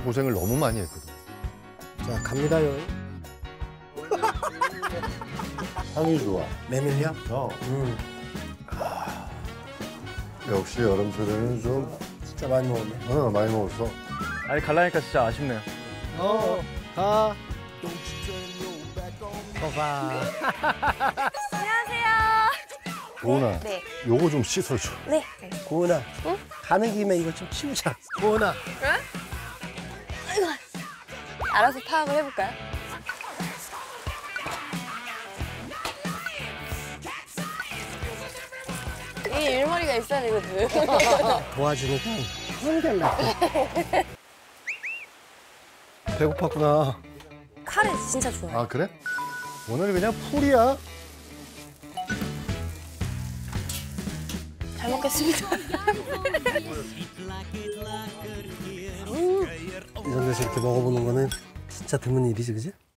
고생을 너무 많이 했거든. 자, 갑니다요. 향이 좋아. 메밀이야? 역시 여름철에는 좀 진짜 많이 먹었네. 많이 먹었어. 아니 갈라니까 진짜 아쉽네요. 가. 거봐. 안녕하세요. 고은아, 네. 요거 좀 씻어줘. 네. 고은아. 응? 가는 김에 이거 좀 치우자. 고은아. 알아서 파악을 해볼까요? 이 일머리가 있어야 되거든. 도와주니까 한결나. 배고팠구나. 카레 진짜 좋아요. 아, 그래? 오늘 그냥 풀이야. 잘 먹겠습니다. 이런 데서 이렇게 먹어보는 거는 진짜 드문 일이지, 그지?